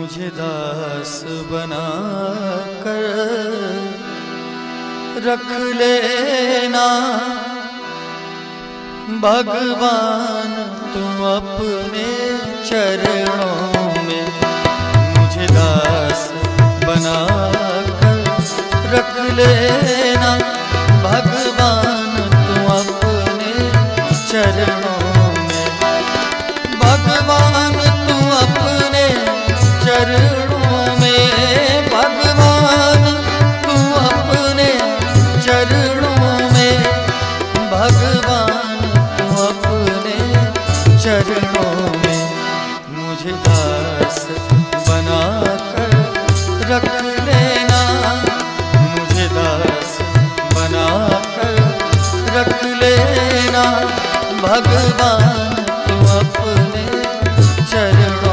मुझे दास बना कर रख लेना भगवान तुम अपने चरणों में। मुझे दास बना कर रख लेना भगवान तुम अपने चरणों में। भगवान तुम अपने चरणों में, भगवान तुम अपने चरणों में, भगवान तुम अपने चरणों में। मुझे दास बना कर रख लेना, मुझे दास बना कर रख लेना भगवान तुम अपने चरणों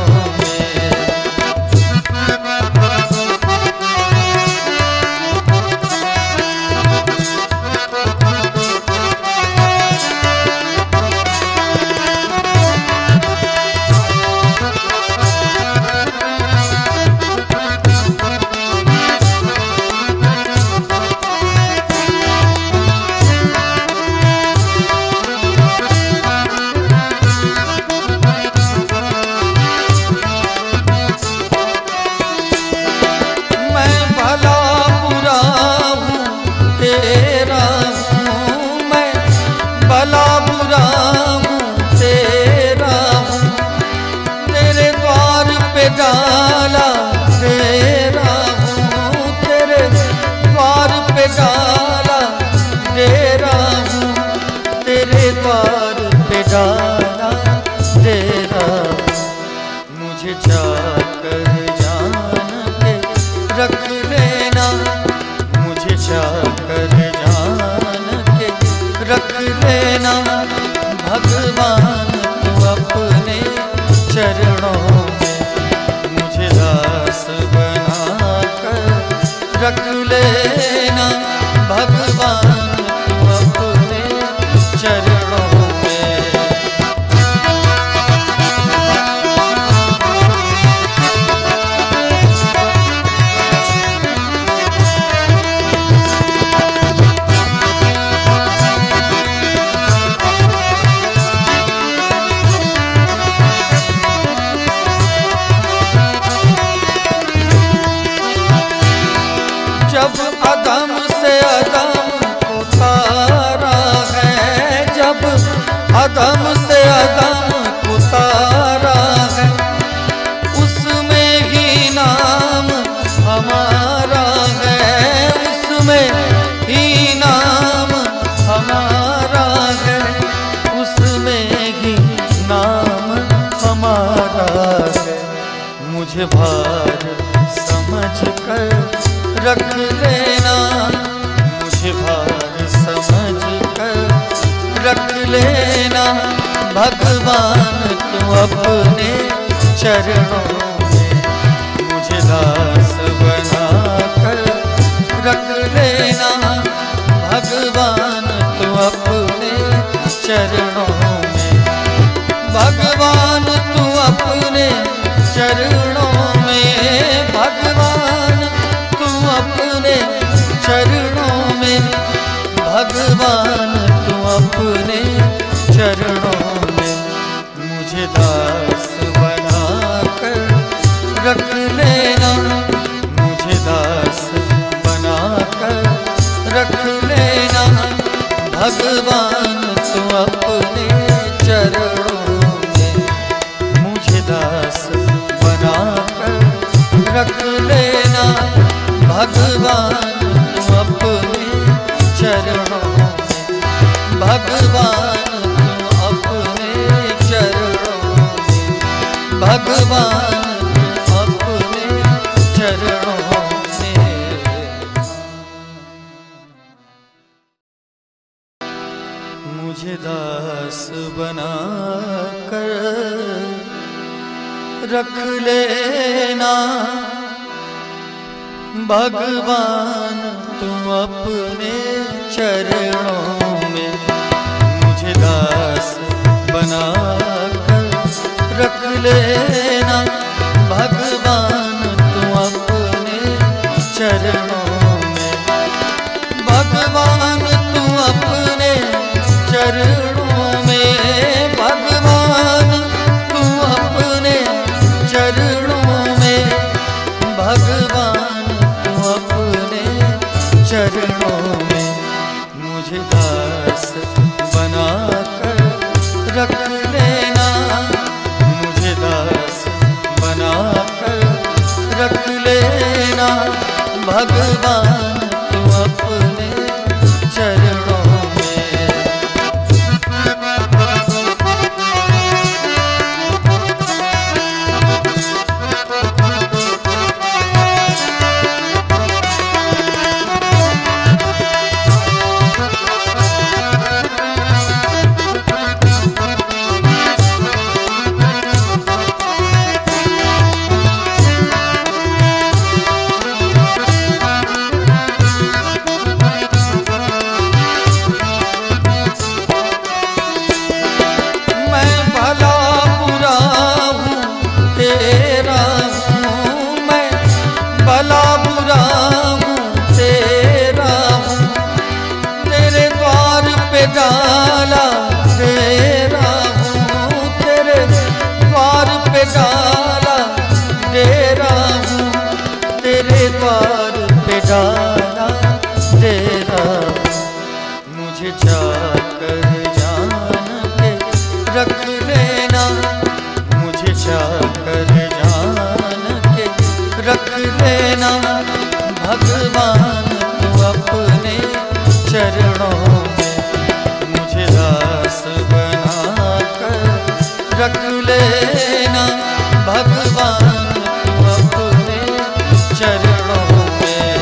डाला तेरा हूँ, तेरे द्वार पे डाला तेरा हूँ, तेरे द्वार पे डाला तेरा। मुझे चाकर जान के रख लेना, मुझे चाकर जान के रख लेना भगवान तू अपने चरणों रख लेना भगवान तुम अपने चरणों में। जब अदम से अदम उतारा है, जब अदम से अदम उतारा है, उसमें ही नाम हमारा है, उसमें ही नाम हमारा है, उसमें ही नाम हमारा है। मुझे भार समझ कर रख लेना, मुझे भार समझ कर रख लेना भगवान तू अपने चरणों में। मुझे दास बना कर रख लेना भगवान तू अपने चरणों में। भगवान तू अपने चरणों में, भगवान अपने चरणों में, भगवान तू अपने चरणों में। मुझे दास बना कर रख लेना, मुझे दास बना कर रख लेना भगवान तू अपने चरणों में। मुझे दास बना कर रख लेना भगवान तुम अपने चरणों में, भगवान तुम अपने चरणों में, भगवान तुम अपने चरणों में। मुझे दास बना कर रख लेना भगवान तुम अपने चरणों में। मुझे दास बना कर रख लेना भगवान भगवान तू अपने चरणों में। डाला डेरा हूँ तेरे द्वार पे डाला डेरा हूँ तेरे द्वार पे डाला डेरा। मुझे जाकर जान के रख लेना, मुझे जाकर जान के रख लेना। भगवान तू अपने चरणों रख लेना। भगवान तू अपने चरणों में।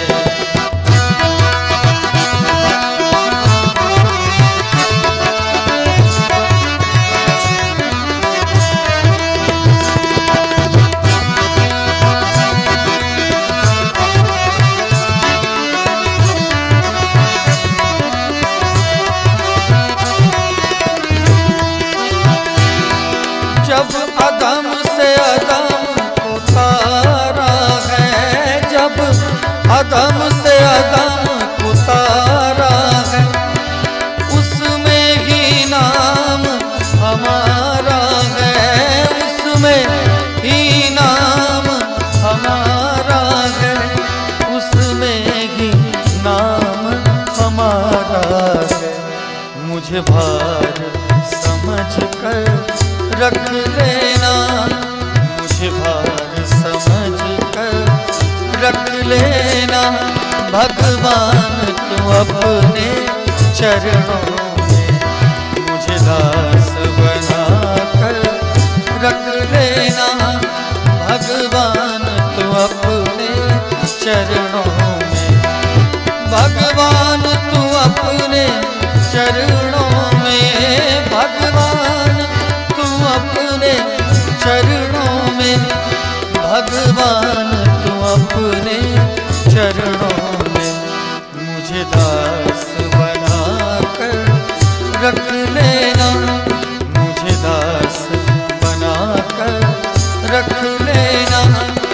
जब अदम से अदम उतारा है, जब अदम से अदम उतारा है, उसमें ही नाम हमारा है, उसमें ही नाम हमारा है, उसमें ही नाम हमारा है। मुझे भार समझ कर रख लेना, मुझे भार समझ कर रख लेना। भगवान तू अपने चरणों में मुझे दास बना कर रख लेना। भगवान तू अपने चरणों में, भगवान तू अपने चरणों में, भगवान अपने चरणों में, भगवान तू अपने चरणों में। मुझे दास बना कर रख लेना, मुझे दास बना कर रख लेना।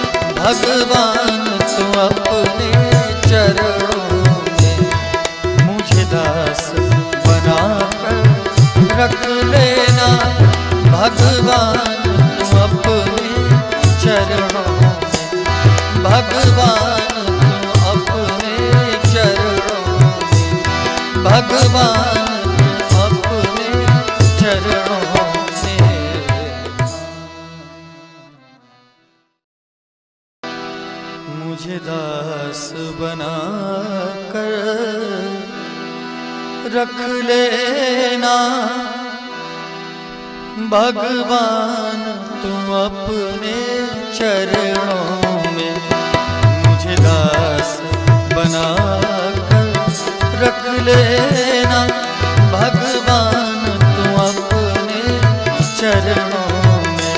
भगवान तू अपने चरणों में, मुझे दास बना कर रख लेना। भगवान तू अपने चरणों में, भगवान तू अपने चरणों में, भगवान तू अपने चरणों में। मुझे दास बना कर रख लेना। भगवान तू अपने चरणों में, मुझे दास बना कर रख लेना। भगवान तू अपने चरणों में,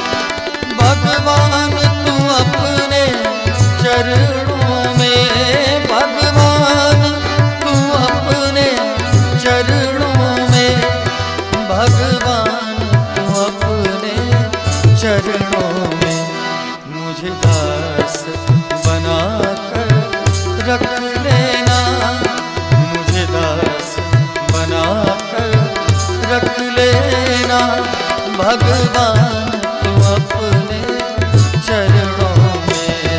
भगवान तू अपने चरणों में, भगवान तू अपने चरणों में, भगवान अपने चरणों में। मुझे दास बना कर रख लेना, मुझे दास बना कर रख लेना। भगवान तू अपने चरणों में।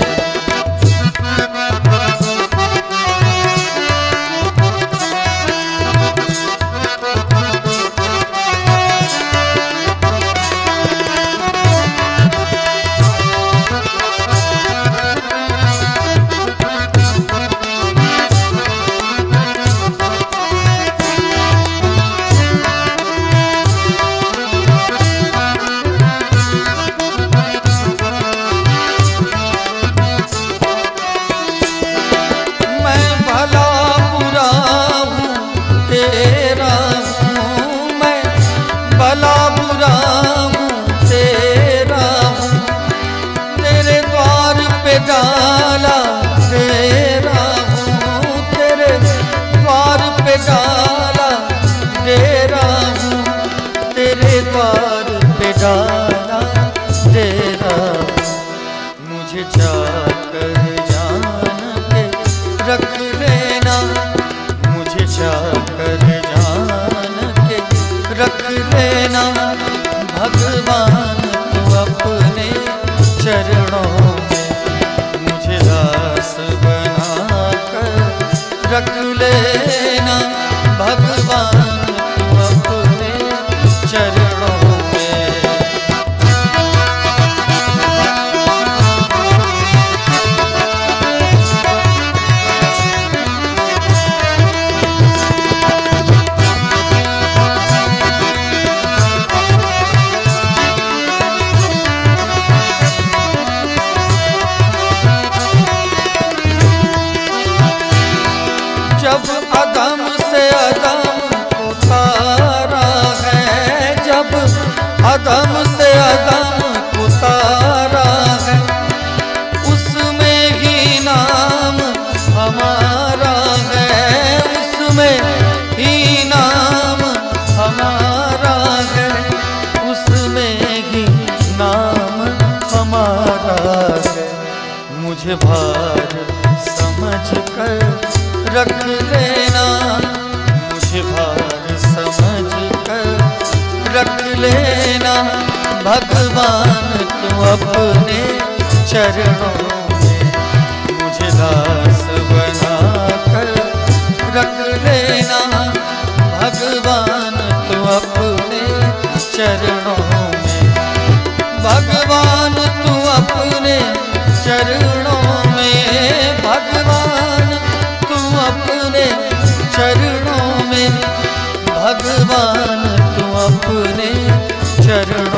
मुझे जाकर जान के रख लेना, मुझे जाकर जान के रख लेना। भगवान तू अपने चरणों में मुझे दास बना कर रख लेना। भगवान तू अपने चरणों में। जब अदम से अदम उतारा है, जब अदम से अदम उतारा है, उसमें ही नाम हमारा है, उसमें ही नाम हमारा है, उसमें ही नाम हमारा है। मुझे भार समझ कर रख लेना, मुझे भार समझ कर रख लेना। भगवान तू अपने चरणों में मुझे दास बना कर रख लेना। भगवान तू अपने चरणों में, भगवान तू अपने चरणों में, भगवान अपने चरणों में, भगवान तू अपने चरणों